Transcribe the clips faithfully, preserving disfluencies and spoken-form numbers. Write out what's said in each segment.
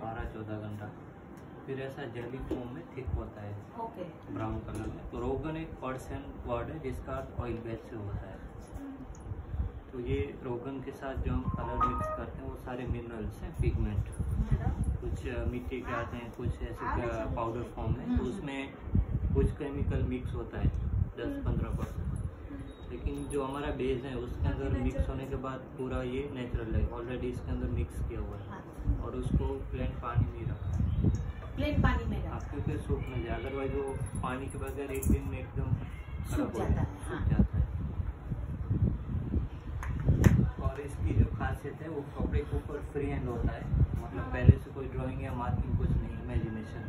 बारह चौदह घंटा, फिर ऐसा जेली फॉर्म में थिक होता है ओके ब्राउन कलर में। तो रोगन एक पर्शियन वर्ड है जिसका अर्थ ऑयल बेस से होता है। तो ये रोगन के साथ जो हम कलर मिक्स करते हैं वो सारे मिनरल्स हैं, पिगमेंट, कुछ मिट्टी के आते हैं, कुछ ऐसे पाउडर फॉर्म में। तो उसमें कुछ केमिकल मिक्स होता है दस पंद्रह परसेंट, लेकिन जो हमारा बेस है उसके अंदर मिक्स होने के बाद पूरा ये नेचुरल है, ऑलरेडी इसके अंदर मिक्स किया हुआ है और उसको प्लेन पानी में रखा है, प्लेन पानी में हाँ, क्योंकि सूख न जाए, अदरवाइज वो पानी के बगैर एक दिन में एकदम सूख जाता है, सूख जाता है। और इसकी जो खासियत है वो कपड़े के ऊपर फ्री हैंड होता है, मतलब पहले से कोई ड्राइंग या मार्किंग कुछ नहीं, इमेजिनेशन।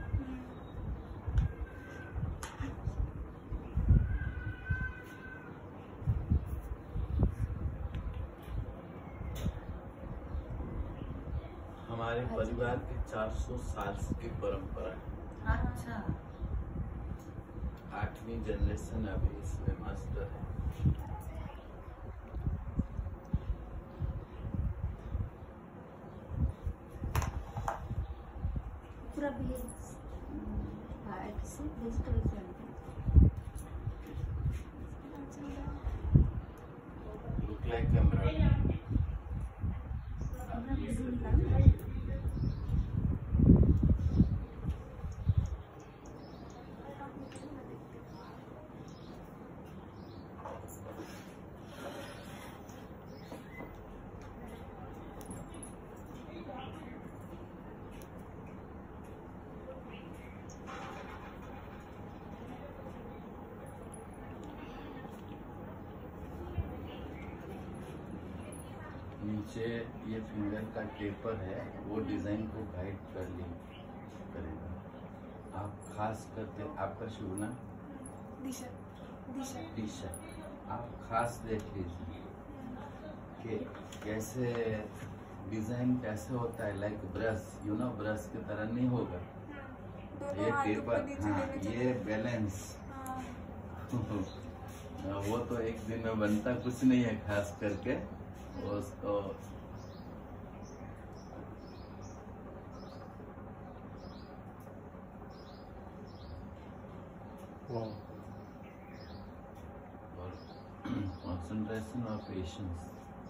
हमारे परिवार की चार सौ साल की परंपरा है। अच्छा, आठवीं जनरेशन अभी इसमें मास्टर है। पूरा बेस किसी वेजिटेबल से लुक लाइक कैमरा। नीचे ये फिंगर का टेपर है, वो डिजाइन को गाइड कर ली करेगा। आप खास करके आपका शुभ नाम दिशा दिशा दिशा, आप खास देख लीजिए कि कैसे डिजाइन कैसे होता है, like brush, you know brush की तरह नहीं होगा ये टेपर। हाँ, ये बैलेंस वो तो एक दिन में बनता कुछ नहीं है, खास करके उसको और कंसंट्रेशन और पेशेंस।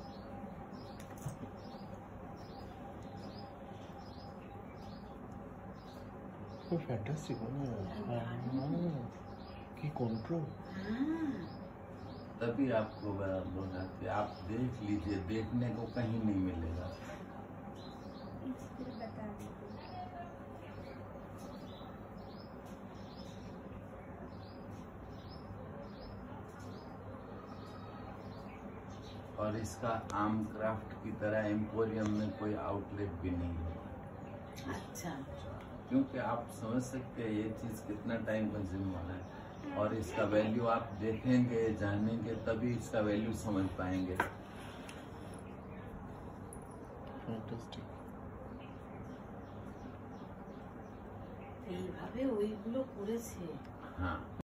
फैंटास्टिक की कंट्रोल। तभी आपको बोला कि आप देख लीजिए, देखने को कहीं नहीं मिलेगा। और इसका आर्म क्राफ्ट की तरह एम्पोरियम में कोई आउटलेट भी नहीं है। अच्छा, क्योंकि आप समझ सकते हैं ये चीज कितना टाइम कंज्यूम वाला है, और इसका वैल्यू आप देखेंगे, जानेंगे, तभी इसका वैल्यू समझ पाएंगे। এইভাবে ওইগুলো করেছে। हाँ।